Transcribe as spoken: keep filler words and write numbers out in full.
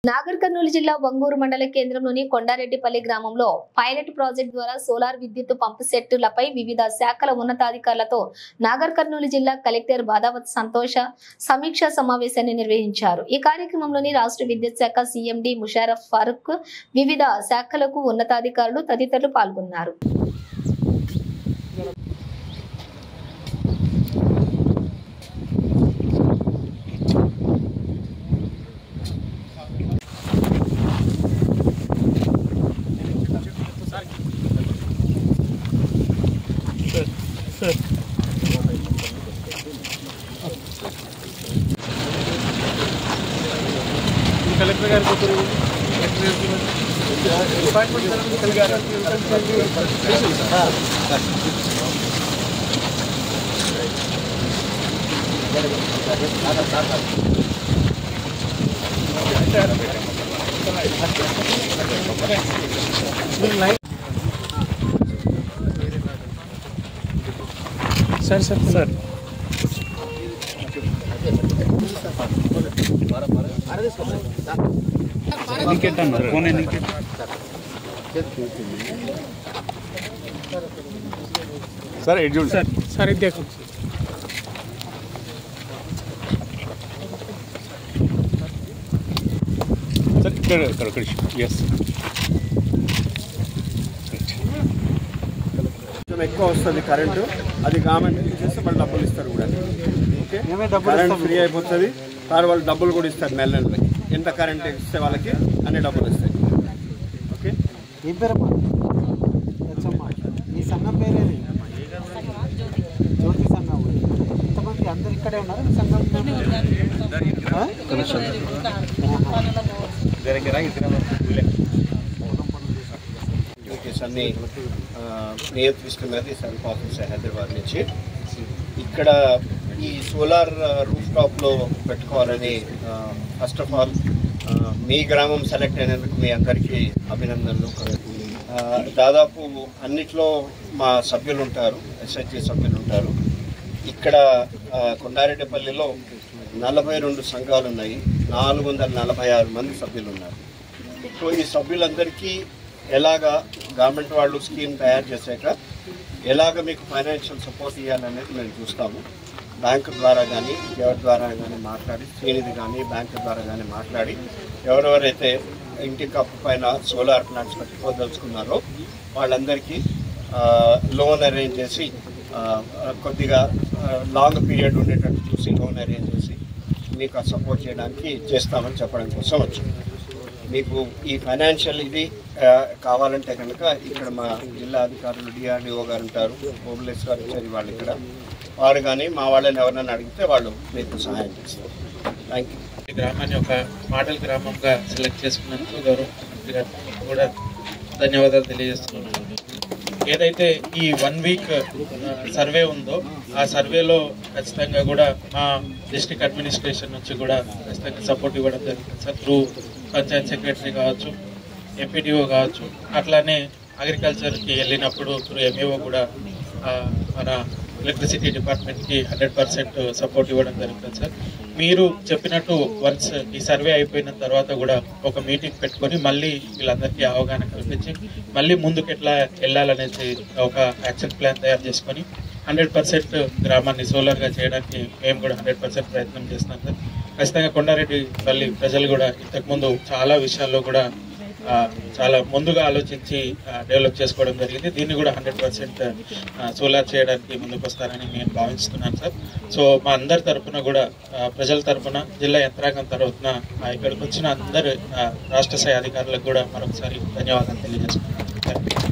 నాగర్ కర్నూలు జిల్లా వంగూరు మండల కేంద్రంలోని కొండారెడ్డిపల్లి గ్రామంలో పైలట్ ప్రాజెక్ట్ ద్వారా సోలార్ విద్యుత్ పంపు సెట్టులపై వివిధ శాఖల ఉన్నతాధికారులతో నాగర్ కర్నూలు జిల్లా కలెక్టర్ బాదావత్ సంతోష సమీక్షా సమావేశాన్ని నిర్వహించారు. ఈ కార్యక్రమంలోని రాష్ట్ర విద్యుత్ శాఖ సీఎండి ముషారఫ్ ఫారూక్, వివిధ శాఖలకు ఉన్నతాధికారులు తదితరులు పాల్గొన్నారు. कलेक्टर गारी सर सर सर निकेट अన్నారు ఫోన్ నికేట్ सर एड्यूल सर सर ఇది देखो सर ఇక్కడ ఇక్కడ ఇక్కడ yes కొంచెం ఎక్కువ వస్తుంది కరెంట్ అది గవర్నమెంట్ చేస్తే వాళ్ళు డబ్బులు ఇస్తారు కూడా ఓకే మేమే డబ్బులు ఫ్రీ అయిపోతుంది సార్ వాళ్ళు డబ్బులు కూడా ఇస్తారు నెల నెలకి ఎంత కరెంట్ ఇస్తే వాళ్ళకి అన్ని డబ్బులు ఇస్తాయి ఓకే ఏం పేరమ్మా మీ సంఘం పేరేది జ్యోతి సంఘం ఎంతమంది అందరు ఇక్కడే ఉన్నారు మీ సంఘం అన్ని నియంత్రిస్తున్నది సర్ఫ్ ఆఫీస్ హైదరాబాద్ నుంచి ఇక్కడ ఈ సోలార్ రూఫ్ టాప్లో పెట్టుకోవాలని ఫస్ట్ ఆఫ్ ఆల్ మీ గ్రామం సెలెక్ట్ అయినందుకు మీ అందరికీ అభినందనలు. దాదాపు అన్నిట్లో మా సభ్యులు ఉంటారు, ఎస్హెచ్జి సభ్యులు ఉంటారు. ఇక్కడ కొండారెడ్డిపల్లిలో నలభై రెండు సంఘాలు ఉన్నాయి, నాలుగు వందల నలభై ఆరు మంది సభ్యులు ఉన్నారు. సో ఈ సభ్యులందరికీ ఎలాగా గవర్నమెంట్ వాళ్ళు స్కీమ్ తయారు చేశాక ఎలాగ మీకు ఫైనాన్షియల్ సపోర్ట్ ఇవ్వాలనేది మేము చూస్తాము. బ్యాంకు ద్వారా కానీ ఎవరి ద్వారా కానీ మాట్లాడి శ్రీనిధి కానీ బ్యాంకు ద్వారా కానీ మాట్లాడి ఎవరెవరైతే ఇంటి కప్పు పైన సోలార్ ప్లాంట్స్ పెట్టుకోదలుచుకున్నారో వాళ్ళందరికీ లోన్ అరేంజ్ చేసి కొద్దిగా లాంగ్ పీరియడ్ ఉండేటట్టు చూసి లోన్ అరేంజ్ చేసి మీకు ఆ సపోర్ట్ చేయడానికి చేస్తామని చెప్పడం కోసం వచ్చాం. మీకు ఈ ఫైనాన్షియల్ ఇది కావాలంటే కనుక ఇక్కడ మా జిల్లా అధికారులు డిఆర్డిఓ గారు ఉంటారు, ఓబులేస్ గారు వచ్చారు వాళ్ళు ఇక్కడ, వారు కానీ మా వాళ్ళని ఎవరైనా అడిగితే వాళ్ళు మీకు సహాయం చేస్తారు. Thank you. ఈ గ్రామాన్ని ఒక మోడల్ గ్రామంగా సెలెక్ట్ చేసుకున్నందుకు గౌరవ ముఖ్యమంత్రి గారికి కూడా ధన్యవాదాలు తెలియజేస్తున్నాను. ఏదైతే ఈ వన్ వీక్ సర్వే ఉందో ఆ సర్వేలో ఖచ్చితంగా కూడా మా డిస్ట్రిక్ట్ అడ్మినిస్ట్రేషన్ నుంచి కూడా ఖచ్చితంగా సపోర్ట్ ఇవ్వడం జరుగుతుంది సార్. త్రూ పంచాయత్ సెక్రటరీ కావచ్చు, ఎంపీడీఓ కావచ్చు, అట్లానే అగ్రికల్చర్కి వెళ్ళినప్పుడు త్రూ ఎంఈఓ కూడా మన ఎలక్ట్రిసిటీ డిపార్ట్మెంట్కి హండ్రెడ్ పర్సెంట్ సపోర్ట్ ఇవ్వడం జరుగుతుంది సార్. మీరు చెప్పినట్టు వన్స్ ఈ సర్వే అయిపోయిన తర్వాత కూడా ఒక మీటింగ్ పెట్టుకొని మళ్ళీ వీళ్ళందరికీ అవగాహన కల్పించి మళ్ళీ ముందుకు ఎట్లా వెళ్ళాలనేసి ఒక యాక్షన్ ప్లాన్ తయారు చేసుకొని హండ్రెడ్ పర్సెంట్ గ్రామాన్ని సోలార్గా చేయడానికి మేము కూడా హండ్రెడ్ పర్సెంట్ ప్రయత్నం చేస్తాం సార్. ఖచ్చితంగా కొండారెడ్డిపల్లి ప్రజలు కూడా ఇంతకుముందు చాలా విషయాల్లో కూడా చాలా ముందుగా ఆలోచించి డెవలప్ చేసుకోవడం జరిగింది. దీన్ని కూడా హండ్రెడ్ పర్సెంట్ సోలార్ చేయడానికి ముందుకు వస్తారని నేను భావిస్తున్నాను సార్. సో మా అందరి తరఫున కూడా ప్రజల తరఫున జిల్లా యంత్రాంగం తరఫున ఇక్కడికి వచ్చిన అందరు రాష్ట్ర స్థాయి అధికారులకు కూడా మరొకసారి ధన్యవాదాలు తెలియజేస్తున్నాను.